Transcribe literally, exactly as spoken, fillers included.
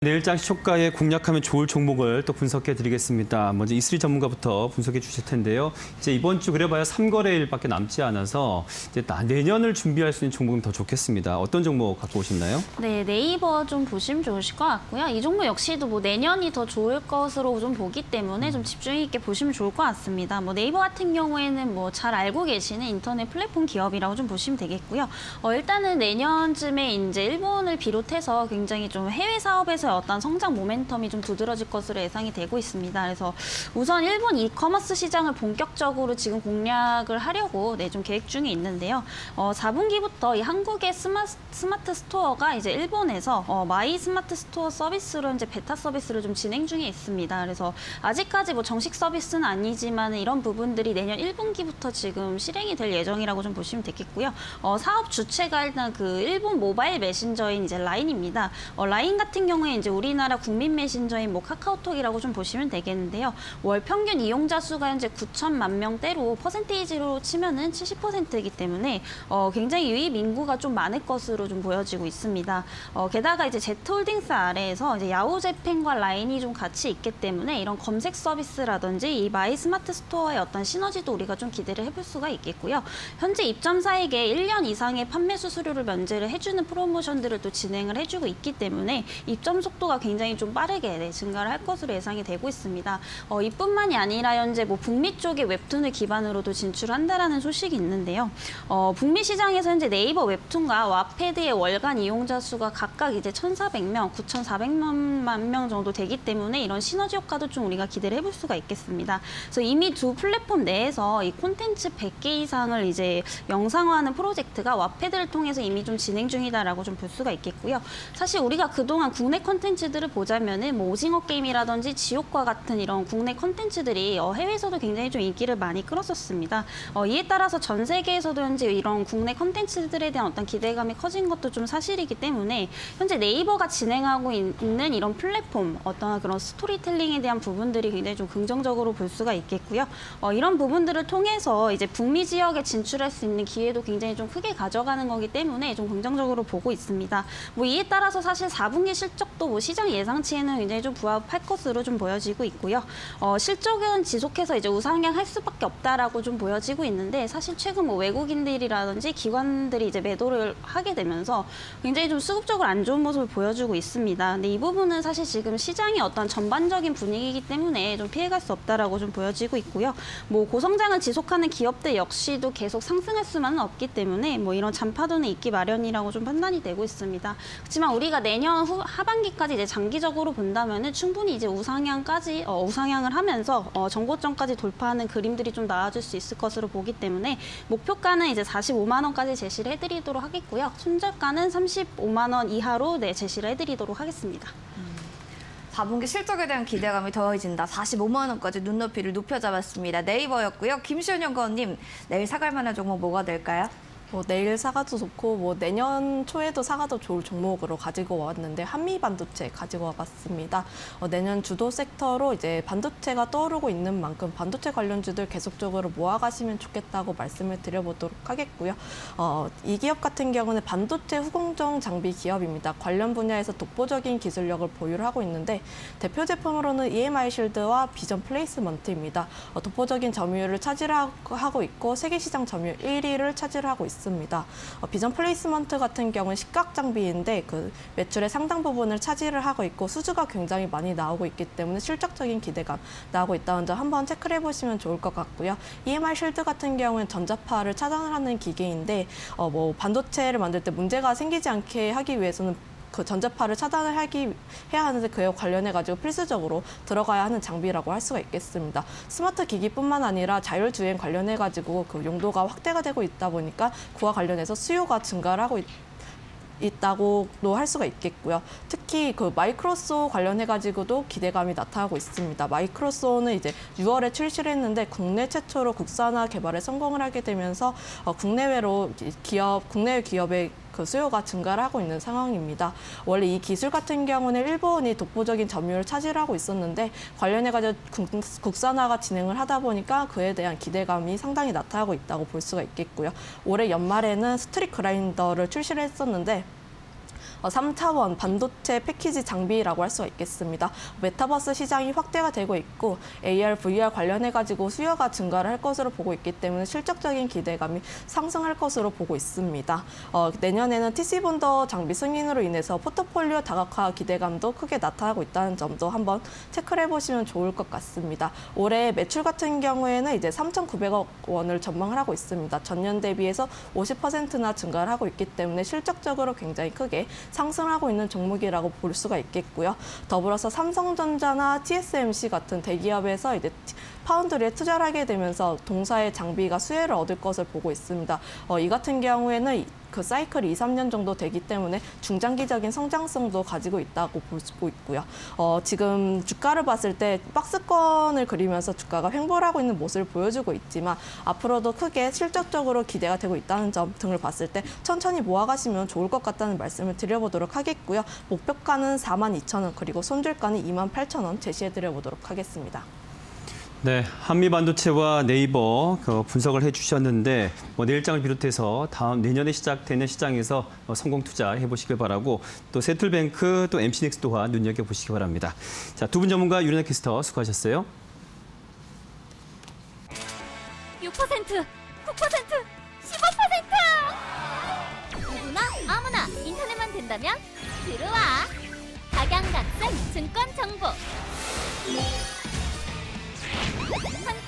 내일장 시초가에 공략하면 좋을 종목을 또 분석해 드리겠습니다. 먼저 이슬이 전문가부터 분석해 주실 텐데요. 이제 이번 주 그래봐야 삼 거래일밖에 남지 않아서 이제 내년을 준비할 수 있는 종목은 더 좋겠습니다. 어떤 종목 갖고 오셨나요? 네, 네이버 좀 보시면 좋으실 것 같고요. 이 종목 역시도 뭐 내년이 더 좋을 것으로 좀 보기 때문에 좀 집중 있게 보시면 좋을 것 같습니다. 뭐 네이버 같은 경우에는 뭐 잘 알고 계시는 인터넷 플랫폼 기업이라고 좀 보시면 되겠고요. 어, 일단은 내년쯤에 이제 일본을 비롯해서 굉장히 좀 해외 사업에서 어떤 성장 모멘텀이 좀 두드러질 것으로 예상이 되고 있습니다. 그래서 우선 일본 이커머스 시장을 본격적으로 지금 공략을 하려고 네, 좀 계획 중에 있는데요. 어, 사 분기부터 이 한국의 스마, 스마트 스토어가 이제 일본에서 어, 마이 스마트 스토어 서비스로 이제 베타 서비스를 좀 진행 중에 있습니다. 그래서 아직까지 뭐 정식 서비스는 아니지만 이런 부분들이 내년 일 분기부터 지금 실행이 될 예정이라고 좀 보시면 되겠고요. 어, 사업 주체가 일단 그 일본 모바일 메신저인 이제 라인입니다. 어, 라인 같은 경우에 이제 우리나라 국민 메신저인 뭐 카카오톡이라고 좀 보시면 되겠는데요. 월 평균 이용자 수가 현재 구천만 명대로 퍼센테이지로 치면은 칠십 퍼센트이기 때문에 어, 굉장히 유입 인구가 좀 많을 것으로 좀 보여지고 있습니다. 어, 게다가 이제 제트홀딩스 아래에서 이제 야후재팬과 라인이 좀 같이 있기 때문에 이런 검색 서비스라든지 이 마이 스마트 스토어의 어떤 시너지도 우리가 좀 기대를 해볼 수가 있겠고요. 현재 입점사에게 일 년 이상의 판매 수수료를 면제를 해주는 프로모션들을 또 진행을 해주고 있기 때문에 입점 속도가 굉장히 좀 빠르게 네, 증가를 할 것으로 예상이 되고 있습니다. 어, 이뿐만이 아니라 현재 뭐 북미 쪽의 웹툰을 기반으로도 진출한다라는 소식이 있는데요. 어, 북미 시장에서 현재 네이버 웹툰과 와패드의 월간 이용자 수가 각각 이제 천사백 명, 구천사백만 명 정도 되기 때문에 이런 시너지 효과도 좀 우리가 기대를 해볼 수가 있겠습니다. 그래서 이미 두 플랫폼 내에서 이 콘텐츠 백 개 이상을 이제 영상화하는 프로젝트가 와패드를 통해서 이미 좀 진행 중이다라고 좀 볼 수가 있겠고요. 사실 우리가 그동안 국내 콘텐츠들을 보자면은 뭐 오징어 게임이라든지 지옥과 같은 이런 국내 콘텐츠들이 어, 해외에서도 굉장히 좀 인기를 많이 끌었었습니다. 어, 이에 따라서 전 세계에서도 현재 이런 국내 콘텐츠들에 대한 어떤 기대감이 커진 것도 좀 사실이기 때문에 현재 네이버가 진행하고 있는 이런 플랫폼 어떤 그런 스토리텔링에 대한 부분들이 굉장히 좀 긍정적으로 볼 수가 있겠고요. 어, 이런 부분들을 통해서 이제 북미 지역에 진출할 수 있는 기회도 굉장히 좀 크게 가져가는 거기 때문에 좀 긍정적으로 보고 있습니다. 뭐 이에 따라서 사실 사 분기 실적도 뭐 시장 예상치에는 굉장히 좀 부합할 것으로 좀 보여지고 있고요. 어, 실적은 지속해서 이제 우상향할 수밖에 없다라고 좀 보여지고 있는데 사실 최근 뭐 외국인들이라든지 기관들이 이제 매도를 하게 되면서 굉장히 좀 수급적으로 안 좋은 모습을 보여주고 있습니다. 근데 이 부분은 사실 지금 시장의 어떤 전반적인 분위기이기 때문에 좀 피해갈 수 없다라고 좀 보여지고 있고요. 뭐 고성장을 지속하는 기업들 역시도 계속 상승할 수만은 없기 때문에 뭐 이런 잔파도는 있기 마련이라고 좀 판단이 되고 있습니다. 그렇지만 우리가 내년 후 하반기까지 이제 장기적으로 본다면은 충분히 이제 우상향까지 어, 우상향을 하면서 어, 정고점까지 돌파하는 그림들이 좀 나와줄 수 있을 것으로 보기 때문에 목표가는 이제 사십오만 원까지 제시를 해드리도록 하겠고요. 손절가는 삼십오만 원 이하로 네, 제시를 해드리도록 하겠습니다. 음. 사 분기 실적에 대한 기대감이 더해진다. 사십오만 원까지 눈높이를 높여 잡았습니다. 네이버였고요. 김시현 연구원님, 내일 사갈 만한 종목 뭐가 될까요? 뭐 내일 사가도 좋고 뭐 내년 초에도 사가도 좋을 종목으로 가지고 왔는데 한미 반도체 가지고 와봤습니다. 어, 내년 주도 섹터로 이제 반도체가 떠오르고 있는 만큼 반도체 관련주들 계속적으로 모아가시면 좋겠다고 말씀을 드려보도록 하겠고요. 어, 이 기업 같은 경우는 반도체 후공정 장비 기업입니다. 관련 분야에서 독보적인 기술력을 보유를 하고 있는데 대표 제품으로는 이엠아이 실드와 비전 플레이스먼트입니다. 어, 독보적인 점유율을 차지하고 있고 세계 시장 점유율 일 위를 차지하고 있습니다. 습니다. 어, 비전 플레이스먼트 같은 경우는 시각 장비인데 그 매출의 상당 부분을 차지를 하고 있고 수주가 굉장히 많이 나오고 있기 때문에 실적적인 기대감 나오고 있다는 점 한번 체크를 해보시면 좋을 것 같고요. 이엠아이 실드 같은 경우는 전자파를 차단을 하는 기계인데 어, 뭐 반도체를 만들 때 문제가 생기지 않게 하기 위해서는 그 전자파를 차단을 하기 해야 하는데 그에 관련해 가지고 필수적으로 들어가야 하는 장비라고 할 수가 있겠습니다. 스마트 기기뿐만 아니라 자율주행 관련해 가지고 그 용도가 확대가 되고 있다 보니까 그와 관련해서 수요가 증가를 하고 있. 있다고도 할 수가 있겠고요. 특히 그 마이크로소 관련해가지고도 기대감이 나타나고 있습니다. 마이크로소는 이제 유월에 출시를 했는데 국내 최초로 국산화 개발에 성공을 하게 되면서 어, 국내외로 기업, 국내 기업의 그 수요가 증가를 하고 있는 상황입니다. 원래 이 기술 같은 경우는 일본이 독보적인 점유율을 차지하고 있었는데 관련해가지고 국산화가 진행을 하다 보니까 그에 대한 기대감이 상당히 나타나고 있다고 볼 수가 있겠고요. 올해 연말에는 스트릿 그라인더를 출시를 했었는데 어, 삼 차원 반도체 패키지 장비라고 할 수가 있겠습니다. 메타버스 시장이 확대가 되고 있고 에이알, 브이알 관련해가지고 수요가 증가를 할 것으로 보고 있기 때문에 실적적인 기대감이 상승할 것으로 보고 있습니다. 어, 내년에는 티씨본더 장비 승인으로 인해서 포트폴리오 다각화 기대감도 크게 나타나고 있다는 점도 한번 체크를 해보시면 좋을 것 같습니다. 올해 매출 같은 경우에는 이제 삼천구백억 원을 전망을 하고 있습니다. 전년 대비해서 오십 퍼센트나 증가를 하고 있기 때문에 실적적으로 굉장히 크게 상승하고 있는 종목이라고 볼 수가 있겠고요. 더불어서 삼성전자나 티에스엠씨 같은 대기업에서 이제 파운드리에 투자를 하게 되면서 동사의 장비가 수혜를 얻을 것을 보고 있습니다. 어, 이 같은 경우에는 그 사이클이 이, 삼 년 정도 되기 때문에 중장기적인 성장성도 가지고 있다고 볼 수 있고요. 어, 지금 주가를 봤을 때 박스권을 그리면서 주가가 횡보를 하고 있는 모습을 보여주고 있지만 앞으로도 크게 실적적으로 기대가 되고 있다는 점 등을 봤을 때 천천히 모아가시면 좋을 것 같다는 말씀을 드려보도록 하겠고요. 목표가는 사만 이천 원 그리고 손절가는 이만 팔천 원 제시해드려보도록 하겠습니다. 네, 한미반도체와 네이버 그 분석을 해주셨는데 뭐 내일장을 비롯해서 다음 내년에 시작되는 시장에서 성공 투자해 보시길 바라고 또 세틀뱅크 또 엠씨넥스 또한 눈여겨 보시기 바랍니다. 자, 두 분 전문가 유리나 캐스터 수고하셨어요. 육 퍼센트, 구 퍼센트, 십오 퍼센트! 누구나 아무나 인터넷만 된다면 들어와! 각양각색 증권 정보!